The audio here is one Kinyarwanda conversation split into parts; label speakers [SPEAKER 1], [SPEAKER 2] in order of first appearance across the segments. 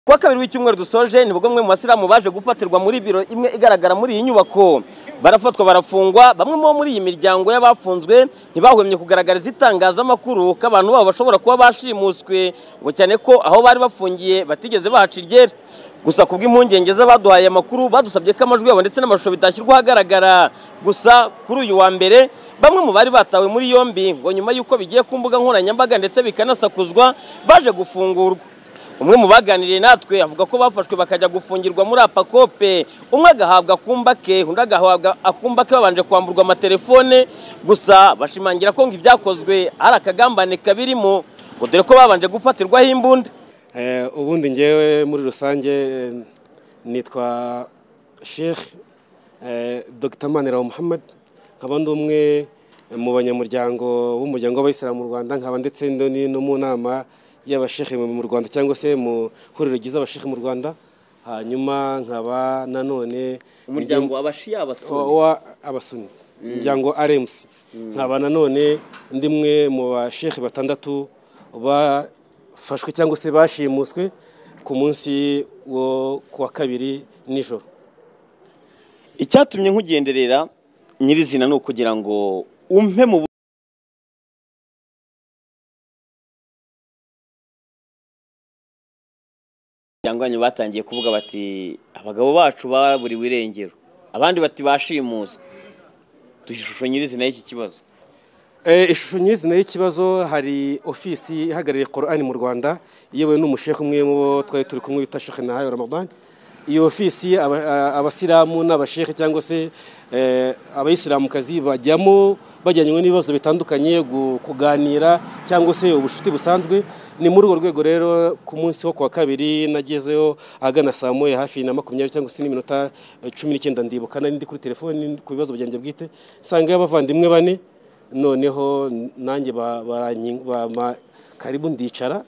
[SPEAKER 1] Kwa kabiri w'icyumweru dusoje nibwo mwe mu basiramu baje gufatirwa muri biro imwe igaragara muri iyi nyubako barafatwa barafungwa. Bamwe muri iyi miryango y'abafunzwe ntibahwemye kugaragariza itangazamakuru ko abantu babo bashobora kuba bashimuswe, ngo cyane ko aho bari bafungiye batigeze bahaca iryera. Gusa kubw'impungenge z'abaduhaye amakuru badusabye ko amajwi yabo ndetse n'amashusho bitashyirwa ahagaragara. Gusa kuri uyu wa mbere bamwe mu bari batawe muri yombi ngo nyuma y'uko bigiye ku mbuga nkoranyambaga ndetse bikanasakuzwa baje gufungurwa. Umwe mu baganiriye natwe avuga ko bafashwe bakajya gufungirwa muri apakope, umwe agahabwa akumba ke undi agahabwa akumba ke babanje kwamburwa amatelefone. Gusa bashimangira ko ngo ibyakozwe ari akagambane kabirimo, ngo dore ko babanje gufatirwaho imbunda.
[SPEAKER 2] Ubundi ngewe muri rusange nitwa Sheikh Dr. Maniraho Muhammad, nkaba ndi umwe mu banyamuryango b'umuryango w'Abayisilamu mu Rwanda, nkaba ndetse no mu nama y'abashekhe mu Rwanda cyangwa se mu huriro giza abashekhe mu Rwanda. Hanyuma nkaba nanone
[SPEAKER 1] umuryango abashiya
[SPEAKER 2] abasuni umuryango RMC, nkaba nanone ndimwe mu bashekhe batandatu bafashwe cyangwa se bashimuswe ku munsi wo kuwa kabiri nijoro.
[SPEAKER 1] Icyatumye nkugenderera nyirizina no kugira ngo umpe mu cyangwa batangiye kuvuga bati abagabo bacu baburiwe irengero, abandi bati bashimuswe. Dushusho nyirizina y'iki kibazo.
[SPEAKER 2] Ishusho nyirizina y'ikibazo, hari ofisi ihagarariye Qur'ani mu Rwanda yewe n'umushekhe umwe mu bo twari turi kumwe bita Sheikh Nahayo Ramadan. Iyo ofisi abasiramu n'abashekhe cyangwa se abayisilamukazi bajyamo bajyanywe n'ibibazo bitandukanye, kuganira cyangwa se ubushuti busanzwe. Ni muri urwo rwego rero ku munsi wo kuwa kabiri nagezeyo ahagana saa moya hafi na 20 cyangwa se n'iminota 19 ndibuka nari ndi kuri telefone ku bibazo byanjye bwite, sanga y'abavandimwe bane. Noneho nanjye karibu ndicara,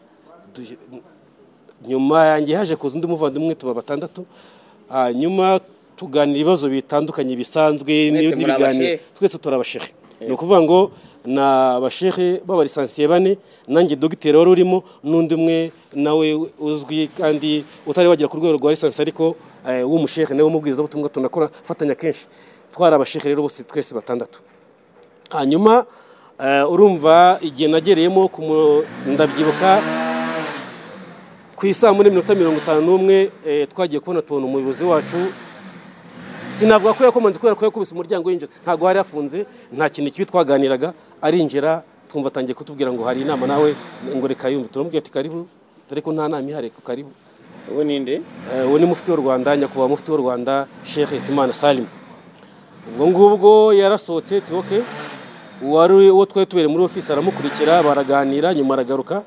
[SPEAKER 2] nyuma yanjye haje kuza undi muvandimwe tuba batandatu. Hanyuma tuganira ibibazo bitandukanye bisanzwe n'ibiganiro, twese turabashekhe. Ni ukuvuga ngo na bashekhe b'abalisansiye bane, nanjye dogiteri wari urimo n'undi umwe nawe uzwi kandi utari wagera ku rwego rwa lisansi ariko w'umushekhe nawe umubwiriza butumwa tunakora fatanya kenshi. Twari abashekhe rero bose twese batandatu. Hanyuma urumva igihe nagereyemo ndabyibuka ku isaha muri minota 51 twagiye kubona tubona umuyobozi wacu. Sinavuga ko yakomanze kubera ko yakubise umuryango yinjira, ntago hari afunze, nta kintu kibi twaganiraga. Arinjira twumva atangiye kutubwira ngo hari inama nawe ngo reka yumve. Turamubwira ati karibu, ariko nta nama ihari, karibu.
[SPEAKER 1] Uwo ninde?
[SPEAKER 2] Uwo ni mufti w'u Rwanda, nyakubahwa mufti w'u Rwanda Sheikh Hitimana Salim. Ubwo ngubwo yarasohotse tuoke, wari uwo twari tubere muri ofisi aramukurikira, baraganira, nyuma aragaruka.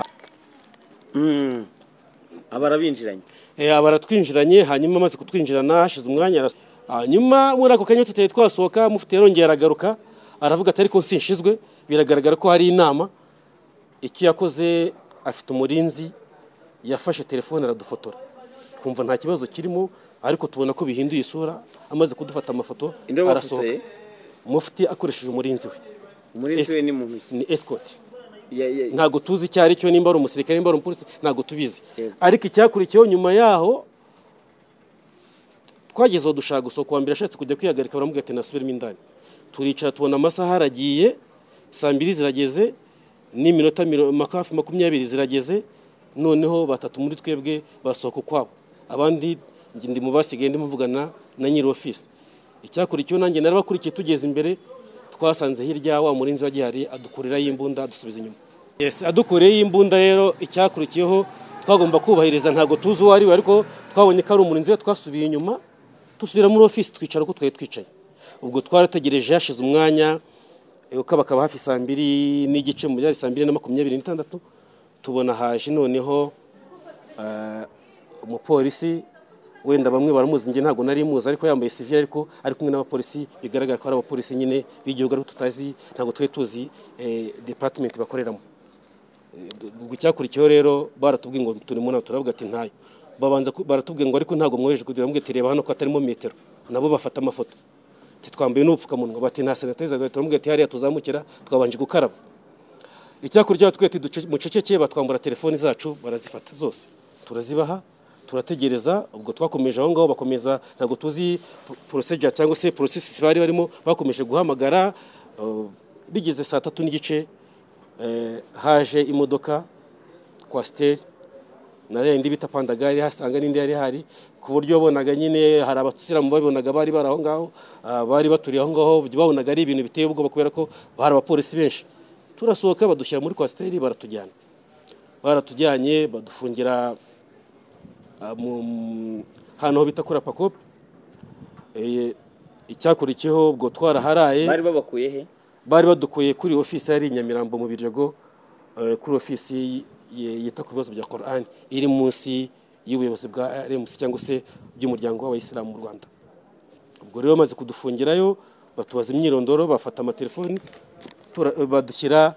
[SPEAKER 1] Abarabinjiranye.
[SPEAKER 2] Abaratwinjiranye, hanyuma amaze kutwinjirana hashize umwanya. Hanyuma muri ako kanya tutari twasohoka, mufti yarongera aragaruka aravuga ati ariko sinshizwe, biragaragara ko hari inama. Iki yakoze, afite umurinzi, yafashe telefone aradufotora. Twumva nta kibazo kirimo, ariko tubona ko bihinduye isura. Amaze kudufata amafoto arasohoka. Mufti akoresheje umurinzi we.
[SPEAKER 1] Umurinzi we ni muntu?
[SPEAKER 2] Ni escort. Ntago tuzi cyari cyo, nimba ari umusirikare nimba ari umupolisi ntago tubizi. Ariko icyakurikiyeho nyuma yaho twagezeho dushaka gusohoka. Wa mbere ashatse kujya kwihagarika, baramubwira ati nasubiremo indani. Turicara tubona amasaha aragiye, saa 2 zirageze n'iminota 20 zirageze. Noneho batatu muri twebwe basohoka kwabo, abandi ndi mu basigaye ndi muvugana na nyiri office. Icyakurikiyeho nanjye narabakurikiye, tugeze imbere twasanze hirya wa murinzi wa gihari adukurira y'imbunda adusubiza inyuma. Yes, adukureye y'imbunda. Rero icyakurikiyeho twagomba kubahiriza, ntago tuzi uwo ari we, ariko twabonye ko ari umurinzi we, twasubiye inyuma dusubira muri office twicara uko twari twicaye. Ubwo twarategereje, hashize umwanya ukabakaba hafi saa 2 n'igice, mu byari saa 2:26 tubona haje noneho umupolisi. Wenda bamwe baramuzi, nge ntago nari muzi, ariko yambaye civil, ariko ari kumwe n'abapolisi, bigaragara ko ari abapolisi nyine b'igihugu, ariko tutazi, ntago twe tuzi department bakoreramo. Gucyakurikiyeho rero baratubwiye ngo turi mu nama, turavuga ati ntayo. Babanza baratubwiye ngo ariko ntago mwoheje kugira ngo reba hano ko atarimo metero. Nabo bafata amafoto, twambaye n'ubupfukamunwa, bati nta sanitizer. Turamubwira ati hariya tuzamukira twabanje gukaraba. Icyakurya twete mucecekeye, batwambura telefoni zacu barazifata zose, turazibaha. turategereza. Ubwo twakomeje aho ngaho, bakomeza, ntabwo tuzi procedure cyangwa se process bari barimo, bakomeje guhamagara. Bigeze saa 3:30 haje imodoka Coaster na yindi bita Pandagari, hasanga n'indi yari hari, ku buryo bonaga nyine hari abasiramu babonaga bari baraho ngaho, bari baturiye aho ngaho, babonaga ari ibintu biteye ubwoba kubera ko hari abapolisi benshi. Turasohoka badushyira muri Coaster, baratujyanye badufungira hano bita kuri Pakope. Icyakurikiyeho ubwo twaraharaye.
[SPEAKER 1] Bari babakuye he?
[SPEAKER 2] Bari badukuye kuri ofisi yari Nyamirambo mu Biryogo, kuri ofisi yita ku bibazo bya Quran iri munsi y'ubuyobozi bwa RMC cyangwa se by'umuryango w'abayisilamu mu Rwanda. Ubwo rero bamaze kudufungirayo, batubaza imyirondoro, bafata amatelefoni, badushyira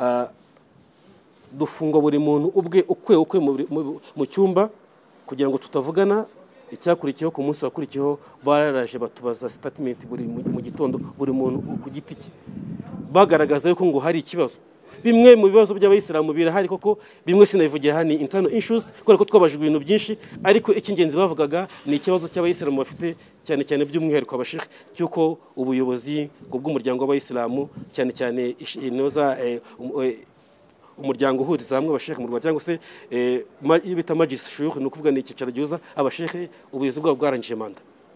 [SPEAKER 2] dufunga buri muntu ubwe ukwe mu cyumba kugira ngo tutavugana. Icyakurikiyeho ku munsi wakurikiyeho bararaje batubaza statement buri mu gitondo, buri muntu ku giti cye, bagaragaza yuko ngo hari ikibazo. Bimwe mu bibazo by'abayisilamu birahari koko, bimwe sinabivugiye hani internal issues kubera ko twabajije ibintu byinshi, ariko icy'ingenzi bavugaga ni ikibazo cy'abayisilamu bafite cyane cyane by'umwihariko abashekhe, cyuko ubuyobozi bw'umuryango w'abayisilamu cyane cyane inoza umuryango uhuriza hamwe abashekhe mu Rwanda cyangwa se bita majlis shuyukh, ni ukuvuga ni icyicaro gihuza abashekhe, ubuyobozi bwabo bwarangije manda.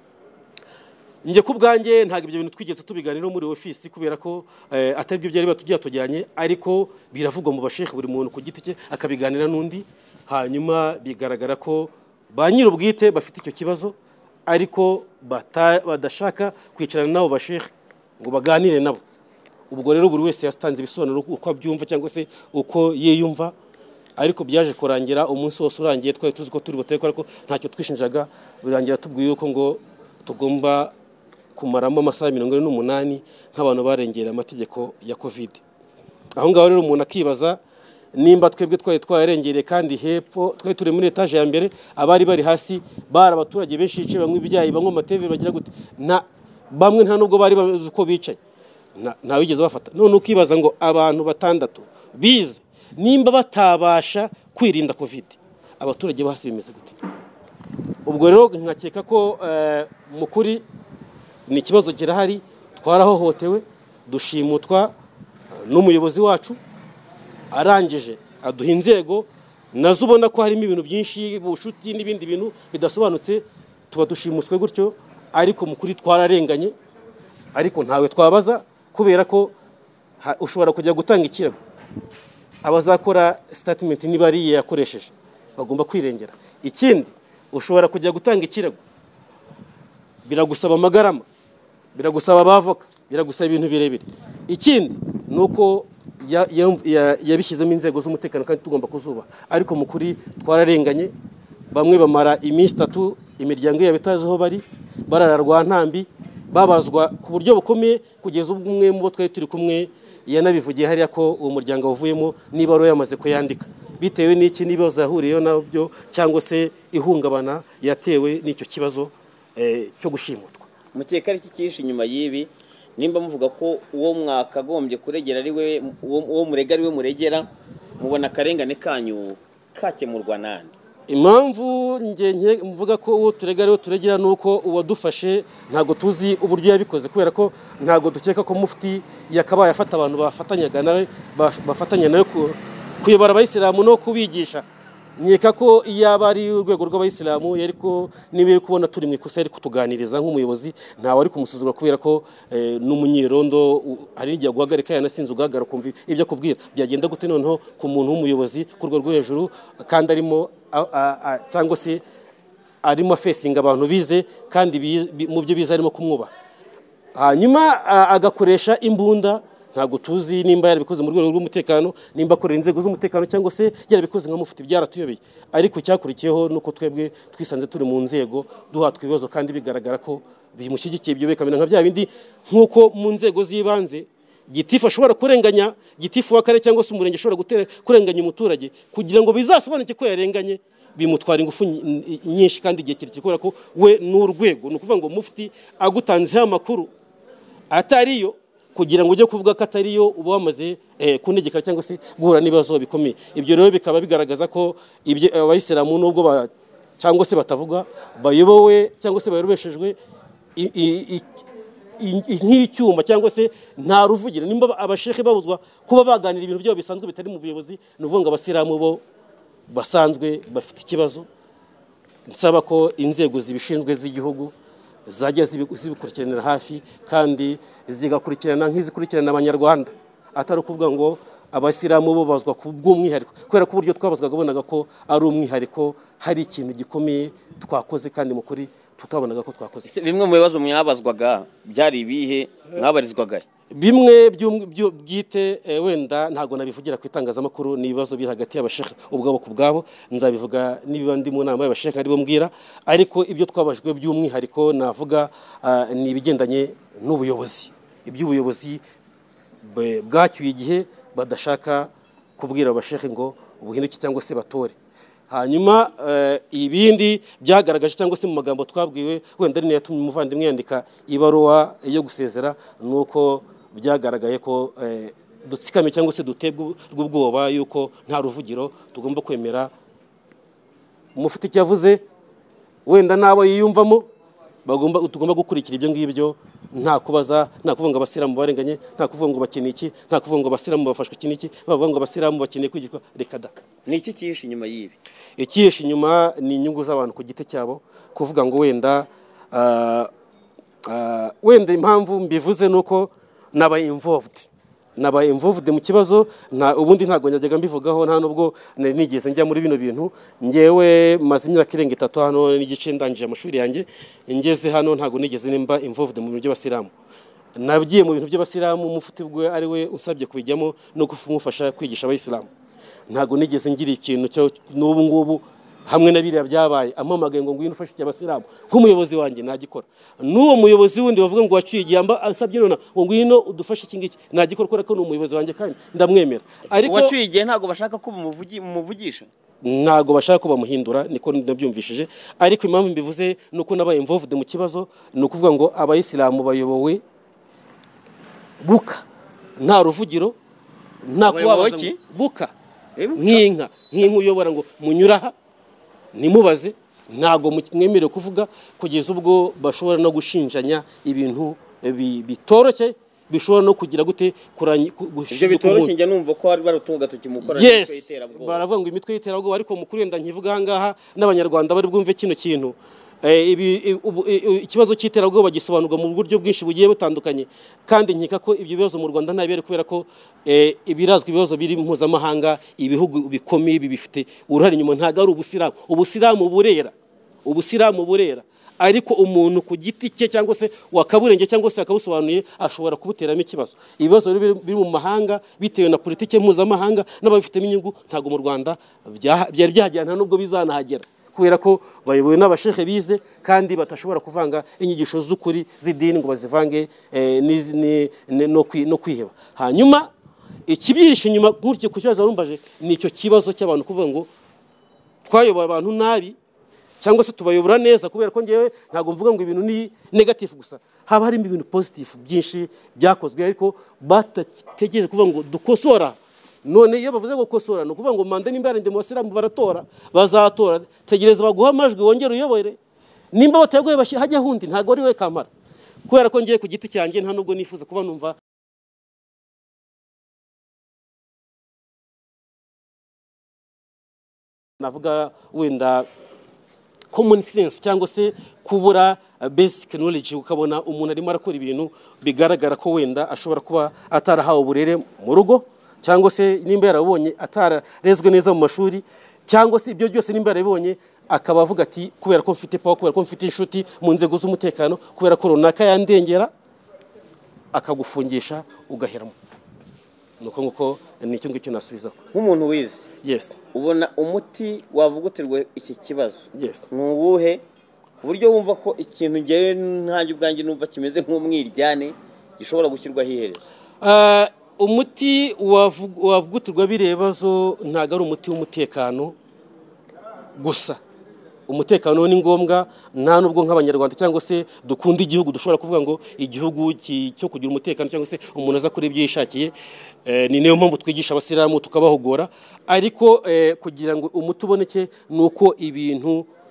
[SPEAKER 2] Njye ku bwanjye ntabwo ibyo bintu twigeze tubiganiraho muri ofisi kubera ko atari byo byari batujyanye, ariko biravugwa mu bashekhe, buri muntu ku giti cye akabiganira n'undi. Hanyuma bigaragara ko ba nyir'ubwite bafite icyo kibazo, ariko badashaka kwicarana nabo bashekhe ngo baganire nabo. Ubwo rero buri wese yastanze ibisobanuro uko abyumva cyangwa se uko yiyumva, ariko byaje kurangira umunsi wose urangiye twari tuzi ko turi buteye ko ntacyo twishinjaga. Birangira tubwiye yuko ngo tugomba kumaramo amasaha 48 nk'abantu barengera amategeko ya Covid. Aho ngaho rero umuntu akibaza nimba twebwe twari twarengereye, kandi hepfo twari turi muri etage ya mbere, abari bari hasi bari abaturage benshi yicaye, bamwe ibyayi, bamwe amateve, bagira gute, bamwe nta nubwo bari bazi uko bicaye, nta wigeze bafata. None ukibaza ngo abantu 6 bize nimba batabasha kwirinda Covid, abaturage basi bimeze gute? Ubwo rero nkakeka ko mu kuri ni ikibazo kirahari, twarahohotewe, dushimutwa n'umuyobozi wacu, arangije aduha inzego nazo ubona ko harimo ibintu byinshi, bushuti n'ibindi bintu bidasobanutse, tuba dushimuswe gutyo. Ariko mu kuri twararenganye, ariko ntawe twabaza kubera ko ushobora kujya gutanga ikirego, abazakora statement niba ari yakoresheje bagomba kwirengera. Ikindi, ushobora kujya gutanga ikirego, biragusaba amagarama, biragusaba abavoka, biragusaba ibintu birebire. Ikindi nuko yabishyizemo inzego z'umutekano kandi tugomba kuzuba, ariko mu kuri twararenganye. Bamwe bamara iminsi 3 imiryango yabo itaziho bari, barara Rwantambi, babazwa ku buryo bukomeye, kugeza ubwo umwe mu bo twari turi kumwe yanabivugiye hariya ko uwo muryango wavuyemo niba aro yamaze kuyandika, bitewe n'iki nibazo yahuriyeho nabyo cyangwa se ihungabana yatewe n'icyo kibazo cyo gushimutwa.
[SPEAKER 1] Mukeka ari kikishi inyuma yibi, nimba muvuga ko uwo mwakagombye kuregera ari we, uwo murega ari we muregera, mubona karengane kanyu kakemurwa nande?
[SPEAKER 2] Impamvu nge mvuga ko uwo turegera turegera nuko uwadufashe ntago tuzi uburyo yabikoze, kubera ko ntago dukeka ko mufti yakabaye afata abantu bafatanyaga nawe, bafatanya nawe kuyobora abayisilamu no kubigisha. Nyeka ko iyaba ari urwego rw'abayisilamu yariko nibe kubona turi mu ikosa ari kutuganiriza nk'umuyobozi, ntawe ari kumusuzugura kubera ko n'umunyirondo hari igihe guhagarika yanasinze ugagara kumva ibyo akubwira byagenda gute noneho ku muntu w'umuyobozi ku rwego rwo hejuru, kandi arimo cyangwa se arimo facing abantu bize kandi mu byo bize arimo kumwuba, hanyuma agakoresha imbunda. Ntago tuzi nimba yarabikoze mu rwego rw'umutekano, nimba akorera inzego z'umutekano cyangwa se yarabikoze nka mufti, byaratuyobeye. Ariko cyakurikiyeho nuko twebwe twisanze turi mu nzego duhatwa ibibazo kandi bigaragara ko bimushyigikiye, ibyo bekamena nka bya bindi nkuko mu nzego z'ibanze gitifu ashobora kurenganya, gitifu w'akarere cyangwa se umurenge ashobora kurenganya umuturage kugira ngo bizasobanuke ko yarenganye, bimutwara ingufu nyinshi kandi igihe kirekire, kubera ko we n'urwego, ni ukuvuga ngo mufti agutanzeho amakuru atariyo kugira ngo ujye kuvuga ko atariyo uba wamaze kunegekara cyangwa se guhura n'ibibazo bikomeye. Ibyo rero bikaba bigaragaza ko ibyo abayisilamu nubwo cyangwa se batavuga bayobowe cyangwa se bayobeshejwe nk'icyuma cyangwa se nta ruvugira. Nimba abashehe babuzwa kuba baganira ibintu byabo bisanzwe bitari mu buyobozi, nuvuga ngo abasiramu bo basanzwe bafite ikibazo. Nsaba ko inzego zibishinzwe z'igihugu zajya zibikurikiranira hafi kandi zigakurikirana nk'izikurikirana abanyarwanda, atari ukuvuga ngo abasiramu bo bazwa ku bw'umwihariko, kubera ko uburyo twabazwaga bonaga ko ari umwihariko, hari ikintu gikomeye twakoze kandi mu kuri tutabonaga ko twakoze.
[SPEAKER 1] Bimwe mu bibazo mwabazwaga byari ibihe mwabarizwaga?
[SPEAKER 2] Bimwe bwite wenda ntago nabivugira ku itangazamakuru, ni ibibazo biri hagati y'abashehe ubwabo ku bwabo, nzabivuga niba ndi mu nama y'abashehe aribo mbwira, ariko ibyo twabajwe by'umwihariko navuga ni ibigendanye n'ubuyobozi, iby'ubuyobozi bwacyuye igihe badashaka kubwira abashehe ngo ubuhinduke cyangwa se batore. Hanyuma ibindi byagaragaje cyangwa se mu magambo twabwiwe, wenda ari yatumye umuvandimwe yandika ibaruwa yo gusezera, nuko byagaragaye ko dutsikame cyangwa se dutebwe rw'ubwoba yuko nta ruvugiro tugomba kwemera. Umufite icyo yavuze wenda nabo yiyumvamo tugomba gukurikira ibyo ngibyo, nta kubaza, nta kuvuga ngo abasiramu barenganye, nta kuvuga ngo bakeneye iki, nta kuvuga ngo abasiramu bafashwe iki n'iki, bavuga ngo abasiramu bakeneye kwigishwa. Reka da.
[SPEAKER 1] Ni iki cyihishe inyuma y'ibi?
[SPEAKER 2] Ikihishe inyuma ni inyungu z'abantu ku giti cyabo, kuvuga ngo wenda impamvu mbivuze nuko naba involved mu kibazo, ubundi ntago njyaga mbivugaho, nta nubwo nigeze njya muri bino bintu. Ngewe maze imyaka irenga 3 hano n'igice ndangije amashuri yanjye, ngeze hano ntago nigeze nimba involved mu bintu by'abasiramu. Nabigiye mu bintu by'abasiramu umufuti bwe ari we usabye kubijyamo no kumufasha kwigisha abayisilamu. Ntago nigeze ngira ikintu cyo n'ubu ngubu hamwe na biriya byabaye ampamagaye ngo ngwino ufashe abasiramu nk'umuyobozi wanjye nagikora. N'uwo muyobozi wundi bavuga ngo waciye igihamba asabye none ngo ngwino udufashe iki ngiki, nagikora kubera ko ni umuyobozi wanjye kandi ndamwemera.
[SPEAKER 1] Ariko waciye igihe ntago bashaka ko umuvugisha,
[SPEAKER 2] ntago bashaka ko bamuhindura, niko ndabyumvishije. Ariko impamvu mbivuze nuko nabaye involved mu kibazo, ni ukuvuga ngo abayisilamu bayobowe buka, nta ruvugiro, nta kubabaza buka nk'inka uyobora ngo munyuraha nimubaze, ntago mwemerewe kuvuga, kugeza ubwo bashobora no gushinjanya ibintu bitoroshye, bishobora no kugira gute
[SPEAKER 1] ibyo bitoroshye. Njya numva ko hari baratunga tukimukora
[SPEAKER 2] imitwe y'iterabwoba, baravuga ngo imitwe y'iterabwoba, ariko mukuru wenda nkivuga ahangaha n'abanyarwanda bari bwumve kino kintu. Ikibazo cy'iterabwoba gisobanurwa mu buryo bwinshi bugiye butandukanye, kandi nkeka ko ibyo bibazo mu Rwanda ntabere, kubera ko ibirazwi ibibazo biri mpuzamahanga, ibihugu bikomeye bifite uruhare inyuma. Ntago ari ubusiramu burera, ariko umuntu ku giti cye cyangwa se wakaburenge cyangwa se akabusobanuye ashobora kubuteramo ikibazo. Ibibazo biri mu mahanga bitewe na politike mpuzamahanga n'ababifitemo inyungu, ntago mu Rwanda byari byahagera, nta nubwo bizanahagera, kubera ko bayobowe n'abashehe bize kandi batashobora kuvanga inyigisho z'ukuri z'idini ngo bazivange no kwiheba. Hanyuma ikibyihishe inyuma nk'uryo ku kibazo warumbaje, ni icyo kibazo cy'abantu kuvuga ngo twayoboye abantu nabi cyangwa se tubayobora neza, kubera ko ngewe ntago mvuga ngo ibintu ni negative gusa, haba harimo ibintu positive byinshi byakozwe, ariko batategereje kuvuga ngo dukosora. None iyo bavuze ngo kosora, no kuvuga ngo manda nimba yarinde mu basiramu baratora, bazatora, tegereza baguha amajwi wongere uyobore. Nimba bataguye hajya hundi, ntago ari we kamara, kubera ko ngiye ku giti cyanjye nta nubwo nifuza kuba numva navuga wenda common sense cyangwa se kubura basic knowledge, ukabona umuntu arimo arakora ibintu bigaragara ko wenda ashobora kuba atarahawe uburere mu rugo, cyangwa se nimba yarabonye atararezwe neza mu mashuri, cyangwa se ibyo byose nimba yarabonye akaba avuga ati kubera ko mfite power, kubera ko mfite inshuti mu nzego z'umutekano, kubera ko runaka yandengera, akagufungisha ugaheramo. Nuko nguko nicyo ngicyo nasubizaho
[SPEAKER 1] nk'umuntu wize.
[SPEAKER 2] Yes.
[SPEAKER 1] Ubona umuti wavugutirwe iki kibazo?
[SPEAKER 2] Yes.
[SPEAKER 1] Nubuhe uburyo wumva ko ikintu ngewe ntanjye ubwanjye numva kimeze nk'umwiryane gishobora gushyirwaho iherezo?
[SPEAKER 2] Umuti wavugutirwa birebazo ntago ari umuti w'umutekano gusa. Umutekano ni ngombwa, nta nubwo nk'abanyarwanda cyangwa se dukunda igihugu dushobora kuvuga ngo igihugu cyo kugira umutekano cyangwa se umuntu aza kuri ibyo yishakiye. Ni niyo mpamvu twigisha abasiramu tukabahugura, ariko kugira ngo umuti uboneke nuko ibintu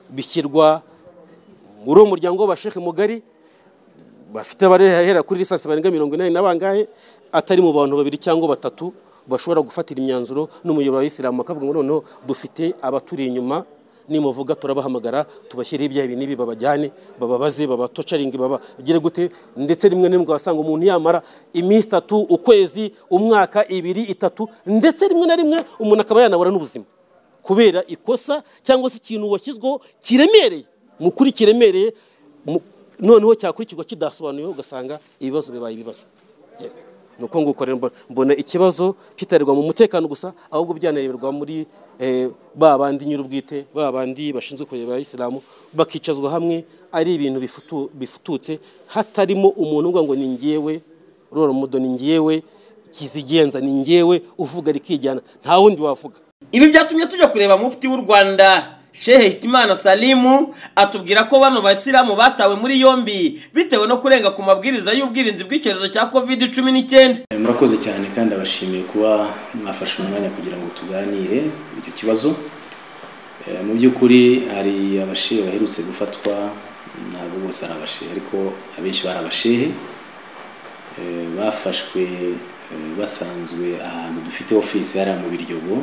[SPEAKER 2] bishyirwa muri uwo muryango w'abashehe mugari bafite abarehera kuri lisansi barenga 80 n'abangahe, atari mu bantu babiri cyangwa batatu bashobora gufatira imyanzuro n'umuyoboro wa Islam akavuga ngo noneho dufite abaturi inyuma, nimuvuga turabahamagara tubashyiriye ibyaha ibi nibi babajyane bababaze babatocaringi babagire gute. Ndetse rimwe n'imwe wasanga umuntu yamara iminsi 3 ukwezi umwaka 2 3, ndetse rimwe na rimwe umuntu akaba yanabura n'ubuzima kubera ikosa cyangwa se ikintu washyizweho kiremereye mukuri kiremereye, noneho cyakurikirwa kidasobanuye ugasanga ibibazo bibaye ibibazo. Yes, nuko nguko rero mbona ikibazo kitarirwa mu mutekano gusa, ahubwo byanareberwa muri babandi nyirubwite, babandi bashinzwe kureba Islam, bakicazwa hamwe ari ibintu bifututse, hatarimo umuntu ngo ni ngiyewe roro mudo, ni ngiyewe kizigenza, ni ngiyewe uvuga rikijyana, nta wundi wavuga.
[SPEAKER 1] Ibi byatumye tujya kureba mufti w'u Rwanda Shehe Hitimana Salimu, atubwira ko bano basiramu batawe muri yombi bitewe no kurenga ku mabwiriza y'ubwirinzi bw'icyorezo cya COVID-19.
[SPEAKER 3] Murakoze cyane kandi abashimiye kuba mwafashe umwanya kugira ngo tuganire icyo kibazo. Mu by'ukuri hari abashehe baherutse gufatwa, ntabwo bose ari abashehe ariko abenshi bari abashehe, bafashwe basanzwe ahantu dufite office hari mu Biryogo,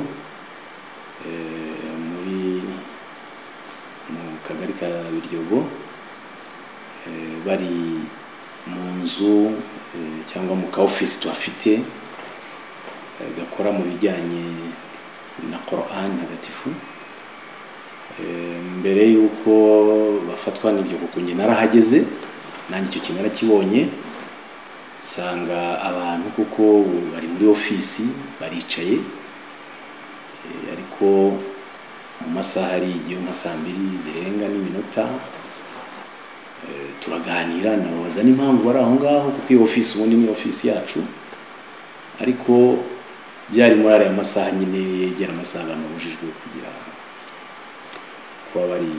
[SPEAKER 3] kagari ka Biryogo, bari mu nzu cyangwa mu ka office tuhafite gakora mu bijyanye na Quran ntagatifu. Mbere yuko bafatwa n'ibyo kuko njye narahageze, nanjye icyo kintu narakibonye, nsanga abantu kuko bari muri office baricaye, ariko mu masaha ari igihe nka 2 zirenga n'iminota turaganira nabaza n'impamvu bari aho ngaho, kuko iyo office ubundi ni office yacu, ariko byari muri ariya masaha nyine yegera amasaha abantu babujijwe kugira kuba bari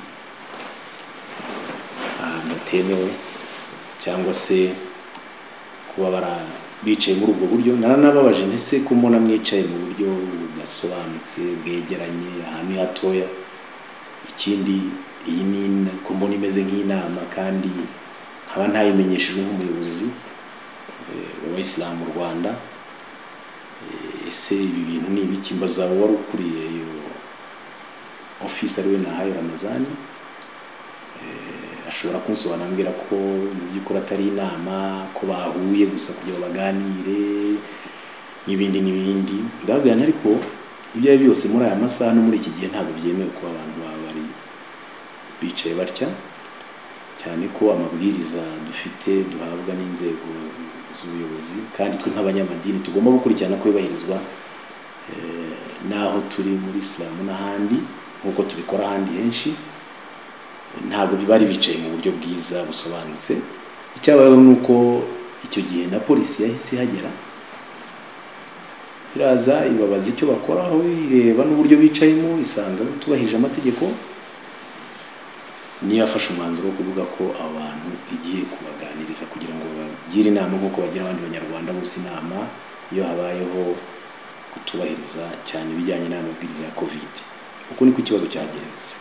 [SPEAKER 3] ahantu hatemewe cyangwa se kuba bicaye muri ubwo buryo. Naranababaje ntese ko mbona mwicaye mu buryo budasobanutse bwegeranye ahantu hatoya, ikindi iyi ni ko mbona imeze nk'inama kandi haba ntayimenyeshejwe nk'umuyobozi w'Islam mu Rwanda. Ese ibi bintu ni ibiki? Mbaza wari ukuriye iyo office ariwe Nahayo Ramazani, ashobora kunsobanurira ambwira ko mu by'ukuri atari inama, ko bahuye gusa kugira baganire n'ibindi n'ibindi. Ndabwira ariko ibyo ari byose muri aya masaha no muri iki gihe ntabwo byemewe ko abantu bari bicaye batya, cyane ko amabwiriza dufite duhabwa n'inzego z'ubuyobozi kandi twe nk'abanyamadini tugomba gukurikirana ko yubahirizwa naho turi muri Islam n'ahandi nk'uko tubikora ahandi henshi. Ntabwo bari bicaye mu buryo bwiza busobanutse. Icyabayeho nuko icyo gihe na polisi yahise ihagera, iraza ibabaza icyo bakoraho, ireba n'uburyo bicayemo, isanga tubahije amategeko, niyo afashe umwanzuro wo kuvuga ko abantu igiye kubaganiriza kugira ngo bagire inama nk'uko bagira abandi banyarwanda bose inama iyo habayeho kutubahiriza cyane ibijyanye n'amabwiriza ya COVID. Uko niko ikibazo cyagenze.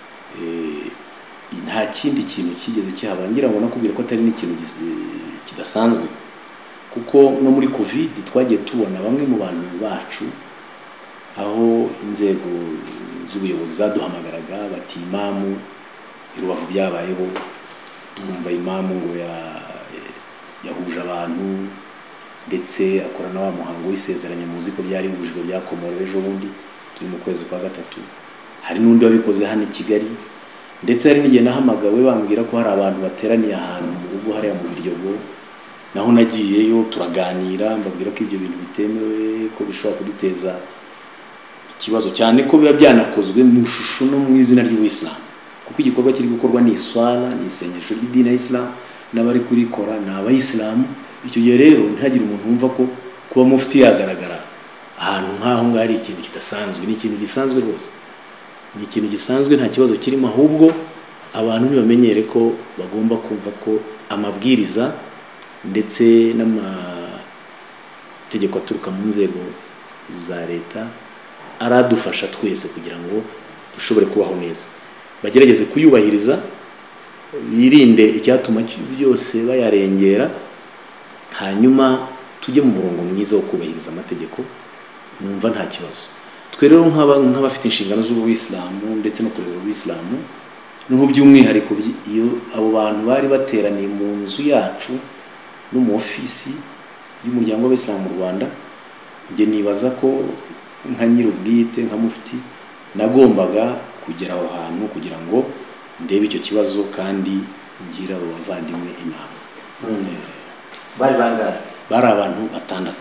[SPEAKER 3] Nta kindi kintu kigeze kihabangira ngo nakubwira ko atari n'ikintu kidasanzwe, kuko no muri COVID twagiye tubona bamwe mu bantu bacu aho inzego z'ubuyobozi zaduhamagaraga bati imamu irubavu byabayeho, twumva imamu ngo yahuje abantu ndetse akora na wa muhango w'isezeranya muzi ko byari bujijwe byakomorewe ejo bundi turi mu kwezi kwa 3. Hari n'undi wabikoze hano i Kigali, ndetse hari n'igihe nahamagawe bambwira ko hari abantu bateraniye ahantu mu rugo hariya mu Biryogo, naho nagiyeyo turaganira mbabwira ko ibyo bintu bitemewe, ko bishobora kuduteza ikibazo cyane ko biba byanakozwe mu shusho no mu izina ry'Islam, kuko igikorwa kiri gukorwa ni iswala, ni isengesho ry'idini ya Islam, n'abari kurikora ni abayisilamu. Icyo gihe rero ntihagire umuntu wumva ko kuba mufti yagaragara ahantu nk'aho ngaho ari ikintu kidasanzwe. Ni ikintu gisanzwe rwose, ni ikintu gisanzwe, nta kibazo kirimo, ahubwo abantu ntibamenyere ko bagomba kumva ko amabwiriza ndetse n'amategeko aturuka mu nzego za leta aradufasha twese kugira ngo dushobore kubaho neza. bagerageze kuyubahiriza, birinde icyatuma byose bayarengera, hanyuma tujye mu murongo mwiza wo kubahiriza amategeko. Numva nta kibazo. Twe rero nk'abafite inshingano z'ubuyisilamu ndetse no kureba ubuyisilamu, n'ubu by'umwihariko iyo abo bantu bari bateraniye mu nzu yacu no mu ofisi y'umuryango w'abisilamu mu Rwanda, njye nibaza ko nka nyir'ubwite nka mufti nagombaga kugera aho hantu kugira ngo ndebe icyo kibazo kandi ngira abo bavandimwe inama.
[SPEAKER 1] Bari bangahe? Bari abantu 6.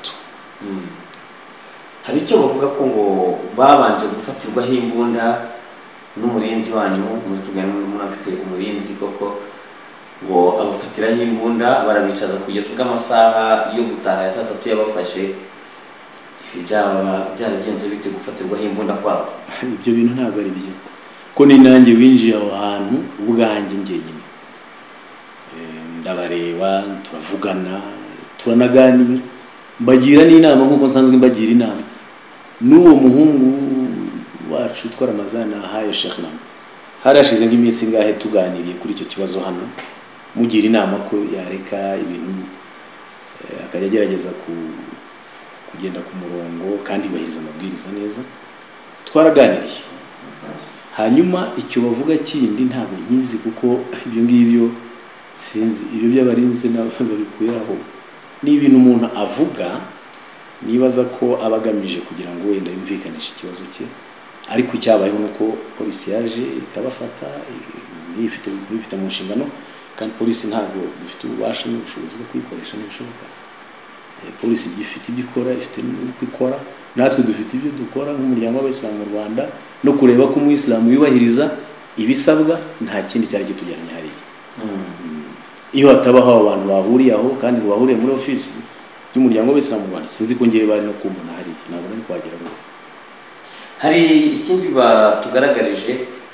[SPEAKER 1] Hari icyo bavuga ko ngo babanje gufatirwaho imbunda n'umurinzi wanyu, muri tugana munafite umurinzi koko, ngo abafatiraho imbunda barabicaza kugeza ubwo amasaha yo gutaha ya 3 yabafashe. Byaragenze bite gufatirwaho imbunda kwabo?
[SPEAKER 3] Ibyo bintu ntabwo ari byo, ko ni nanjye winjiye aho hantu ubwanjye njyenyine, ndabareba, turavugana, turanaganira, mbagira n'inama nk'uko nsanzwe mbagira inama. N'uwo muhungu wacu twara Ramazana haye Sheikh Nam, hari hashize nk'iminsi ngahe tuganiriye kuri icyo kibazo hano, mugira inama ko yareka ibintu akajya agerageza kugenda ku murongo kandi yubahiriza amabwiriza neza. Twaraganiriye, hanyuma icyo bavuga kindi ntabwo nkizi, kuko ibyo ngibyo sinzi, ibyo by'abarinzi n'ababikuyeho ni ibintu umuntu avuga nibaza ko abagamije kugira ngo wenda yumvikanishe ikibazo cye, ariko cyabayeho nuko polisi yaje ikabafata, ifite mu nshingano, kandi polisi ntabwo ifite ububasha n'ubushobozi bwo kwikoresha n'ibishoboka. Polisi ifite ibyo ikora, ifite n'uko ikora, natwe dufite ibyo dukora nk'umuryango w'abisilamu mu Rwanda, no kureba ko umuyisilamu yubahiriza ibisabwa, nta kindi cyari kitujyanye hariya. Iyo hatabaho abantu bahuriye aho kandi bahuriye muri ofisi y'umuryango w'abisilamu mu Rwanda, sinzi ko ngiye bari no kumbona hariya, ntabwo nari kwagera rwose.
[SPEAKER 1] Hari ikindi batugaragarije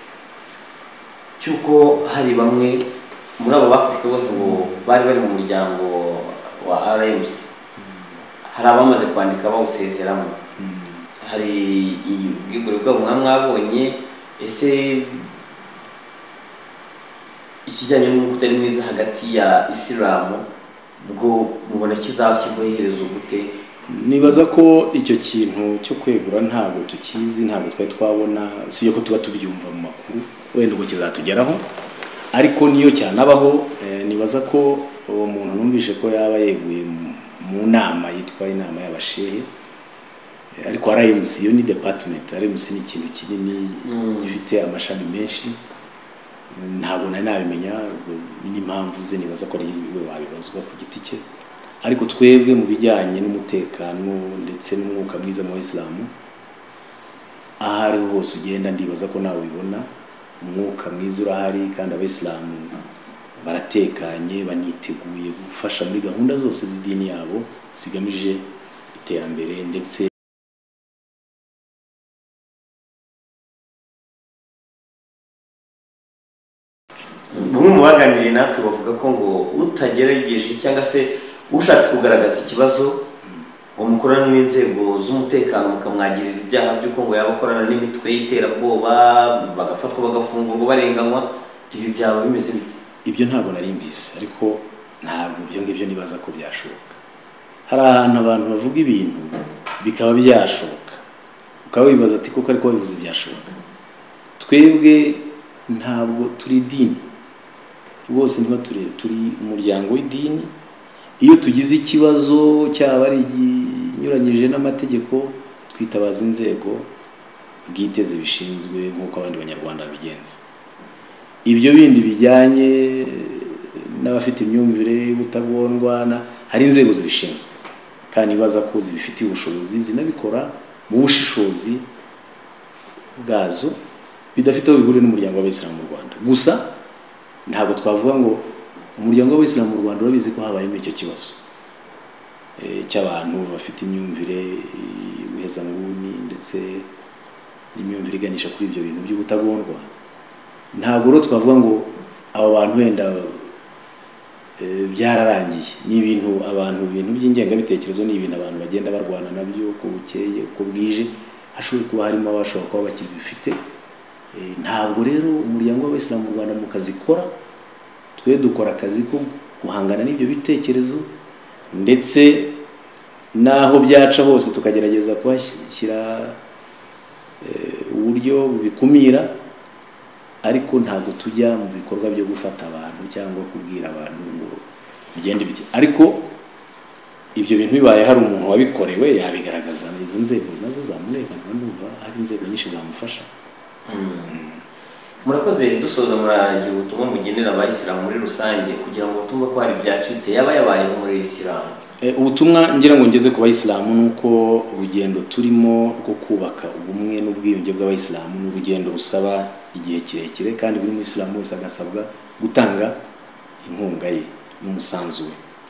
[SPEAKER 1] cyuko hari bamwe muri abo bafashwe bose ngo bari bari mu muryango wa RMC, hari abamaze kwandika bawusezeramo. Hari ubwigure bwabo mwabonye, ese ikijyanye n'umutari mwiza hagati ya Isilamu bwo mubona kizashyirwaho iherezo gute?
[SPEAKER 3] Nibaza ko icyo kintu cyo kwegura ntabwo tukizi, ntabwo twari twabona, siyo ko tuba tubyumva mu makuru, wenda uko kizatugeraho. Ariko niyo cyanabaho, nibaza ko uwo muntu numvishe ko yaba yeguye mu nama yitwa inama y'abashehe, ariko RMC yo ni department. RMC ni ikintu kinini gifite amashami menshi, ntabwo nari nabimenya n'impamvu ze, nibaza ko ari we wabibazwa ku giti cye. Ariko twebwe mu bijyanye n'umutekano ndetse n'umwuka mwiza mu Islamu, ahari hose ugenda ndibaza ko nawe ubibona umwuka mwiza urahari, kandi abisilamu baratekanye, baniteguye gufasha muri gahunda zose z'idini yabo zigamije iterambere. Ndetse
[SPEAKER 1] bamwe mu baganiriye natwe bavuga ko ngo utagerageje cyangwa se ushatse kugaragaza ikibazo ngo mukorana n'inzego z'umutekano mukamwagiriza ibyaha by'uko ngo yaba akorana n'imitwe y'iterabwoba, bagafatwa bagafungurwa barenganywa. Ibi byaba bimeze bite?
[SPEAKER 3] Ibyo ntabwo nari mbizi, ariko ntabwo ibyo ngibyo nibaza ko byashoboka. Hari ahantu abantu bavuga ibintu bikaba byashoboka, ukaba wibaza ati koko ariko bivuze byashoboka. Twebwe ntabwo turi dini rwose, niba turi umuryango w'idini. Iyo tugize ikibazo cyaba ari inyuranyije n'amategeko, twitabaza inzego bwite zibishinzwe nk'uko abandi banyarwanda bigenza. Ibyo bindi bijyanye n'abafite imyumvire y'ubutagondwa, hari inzego zibishinzwe kandi baza ko zibifitiye ubushobozi, zinabikora mu bushishozi bwazo, bidafite aho bihuriye n'umuryango w'abisilamu mu Rwanda. Gusa ntabwo twavuga ngo umuryango w'abisilamu mu Rwanda urabizi ko habayemo icyo kibazo cy'abantu bafite imyumvire y'ubuhezanguni ndetse n'imyumvire iganisha kuri ibyo bintu by'ubutagondwa. Ntabwo rero twavuga ngo abo bantu wenda byararangiye. Ni ibintu by'ingengabitekerezo, ni ibintu abantu bagenda barwana nabyo uko bukeye uko bwije. Hashobora kuba harimo abashobora kuba bakibifite, ntabwo rero umuryango w'abayisilamu mu Rwanda mu kazi kora twe dukora akazi ko guhangana n'ibyo bitekerezo ndetse naho byaca hose tukagerageza kuhashyira uburyo bikumira ariko ntabwo tujya mu bikorwa byo gufata abantu cyangwa kubwira abantu ngo bigende biti ariko ibyo bintu bibaye hari umuntu wabikorewe yabigaragaza izo nzego nazo zamureka ndumva hari inzego nyinshi zamufasha.
[SPEAKER 1] Murakoze dusoza muragira ubutumwa mugenera abayisilamu muri rusange kugira ngo tumve ko hari byacitse yaba yabayeho muri Isilamu.
[SPEAKER 3] Ubutumwa ngira ngo ngeze ku bayisilamu nuko urugendo turimo rwo kubaka ubumwe n'ubwiyunge bw'abayisilamu n'urugendo rusaba igihe kirekire kandi buri muyisilamu wese agasabwa gutanga inkunga ye n'umusanzu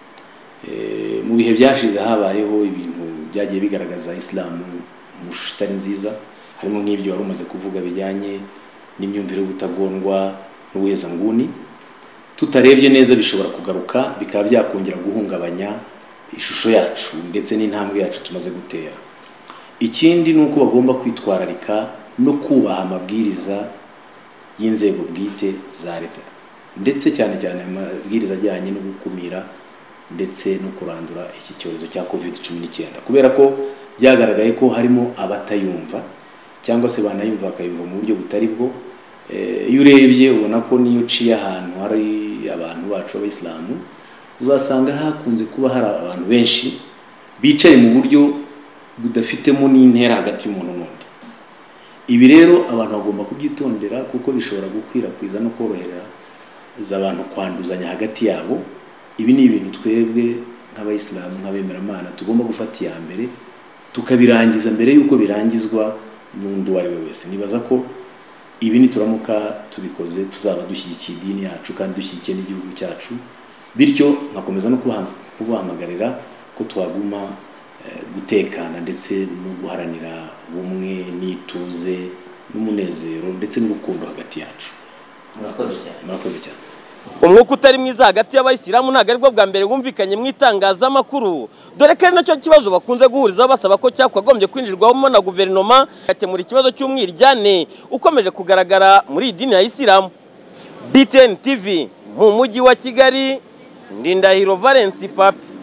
[SPEAKER 3] we. Mu bihe byashize habayeho ibintu byagiye bigaragaza Isilamu mushitari nziza harimo nk'ibyo wari umaze kuvuga bijyanye n'imyumvire y'ubutagondwa n'ubuhezanguni tutarebye neza bishobora kugaruka bikaba byakongera guhungabanya ishusho yacu ndetse n'intambwe yacu tumaze gutera. Ikindi nuko bagomba kwitwararika no kubaha amabwiriza y'inzego bwite za leta ndetse cyane cyane amabwiriza ajyanye no gukumira ndetse no kurandura iki cyorezo cya COVID-19 kubera ko byagaragaye ko harimo abatayumva cyangwa se banayumva bakayumva mu buryo butari bwo. Iyo urebye ubona ko niyo uciye ahantu hari abantu bacu b'abayisilamu uzasanga hakunze kuba hari abantu benshi bicaye mu buryo budafitemo n'intera hagati y'umuntu n'undi. Ibi rero abantu bagomba kubyitondera kuko bishobora gukwirakwiza no korohereza abantu kwanduzanya hagati yabo. Ibi ni ibintu twebwe nk'abayisilamu nk'abemeramana tugomba gufata iya mbere tukabirangiza mbere yuko birangizwa n'undi uwo ari we wese. Nibaza ko ibi nituramuka tubikoze tuzaba dushyigikiye idini yacu kandi dushyigikiye n'igihugu cyacu bityo nkakomeza no kubahamagarira ko twaguma gutekana ndetse no guharanira ubumwe n'ituze n'umunezero ndetse n'urukundo hagati yacu. Murakoze cyane.
[SPEAKER 1] Umwuka utari mwiza hagati y'abayisilamu ntabwo ari bwo bwa mbere bumvikanye mu itangazamakuru dore ko ari nacyo kibazo bakunze guhurizaho basaba ko cyakagombye kwinjirwamo na guverinoma gakemura ikibazo cy'umwiryane ukomeje kugaragara muri idini ya Isilamu. BTN TV mu mujyi wa Kigali Ndindahiro Valence Papi.